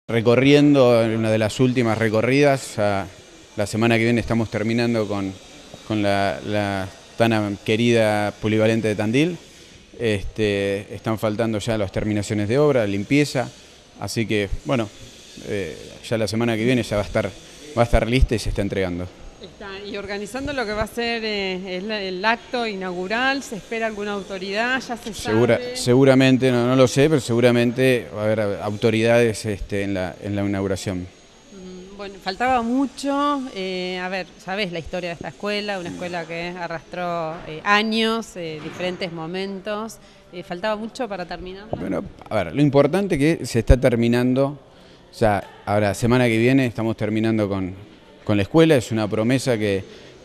recorriendo una de las últimas recorridas. La semana que viene estamos terminando con la tan querida polivalente de Tandil. Están faltando ya las terminaciones de obra, limpieza, así que bueno, ya la semana que viene ya va a estar lista y se está entregando. Y organizando lo que va a ser el acto inaugural, ¿se espera alguna autoridad? ¿Ya se sabe? Seguramente, no lo sé, pero seguramente va a haber autoridades en la inauguración. Bueno, faltaba mucho. A ver, sabés la historia de esta escuela, una escuela que arrastró años, diferentes momentos. ¿Faltaba mucho para terminar? Bueno, a ver, lo importante es que se está terminando, ya ahora semana que viene estamos terminando con la escuela. Es una promesa que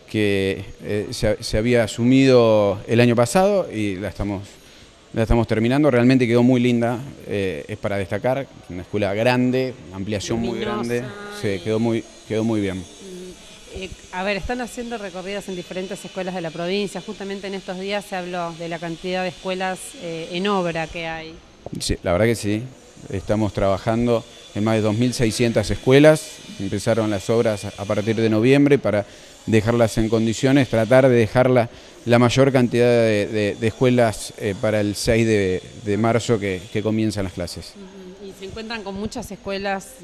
se había asumido el año pasado y la estamos terminando. Realmente quedó muy linda, es para destacar, una escuela grande, ampliación muy grande, sí, quedó muy bien. A ver, están haciendo recorridas en diferentes escuelas de la provincia. Justamente en estos días se habló de la cantidad de escuelas en obra que hay. Sí, la verdad que sí. Estamos trabajando en más de 2.600 escuelas. Empezaron las obras a partir de noviembre para dejarlas en condiciones, tratar de dejar la mayor cantidad de escuelas para el 6 de marzo que comienzan las clases. Y se encuentran con muchas escuelas,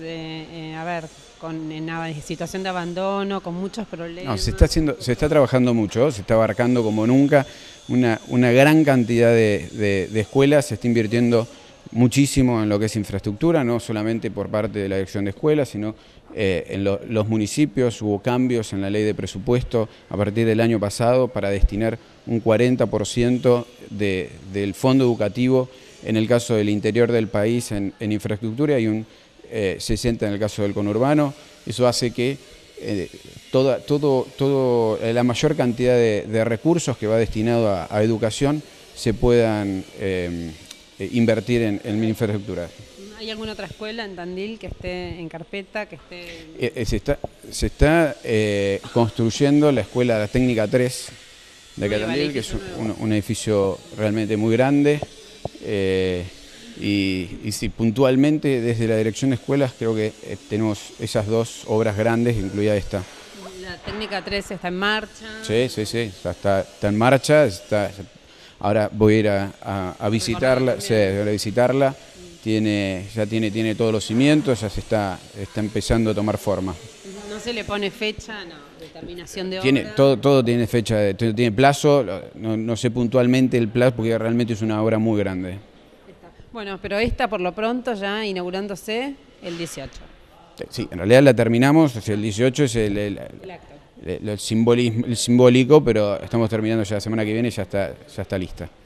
en situación de abandono, con muchos problemas. No, se está trabajando mucho, se está abarcando como nunca una gran cantidad de escuelas. Se está invirtiendo muchísimo en lo que es infraestructura, no solamente por parte de la dirección de escuelas, sino en los municipios. Hubo cambios en la ley de presupuesto a partir del año pasado para destinar un 40% del fondo educativo en el caso del interior del país en infraestructura y un 60% en el caso del conurbano. Eso hace que la mayor cantidad de recursos que va destinado a educación se puedan invertir en infraestructura. ¿Hay alguna otra escuela en Tandil que esté en carpeta, que esté...? Se está construyendo la escuela de la técnica 3 de acá Tandil, que es un edificio realmente muy grande. Y sí, puntualmente desde la dirección de escuelas creo que tenemos esas dos obras grandes, incluida esta. ¿La técnica 3 está en marcha? Sí, está en marcha. Ahora voy a ir a visitarla, ya tiene todos los cimientos, ya está empezando a tomar forma. ¿No se le pone fecha, de terminación de obra? Todo tiene fecha, tiene plazo, no sé puntualmente el plazo porque realmente es una obra muy grande. Bueno, pero esta por lo pronto ya inaugurándose el 18. Sí, en realidad la terminamos, el 18 es el acto. El simbólico, pero estamos terminando ya la semana que viene y ya está lista.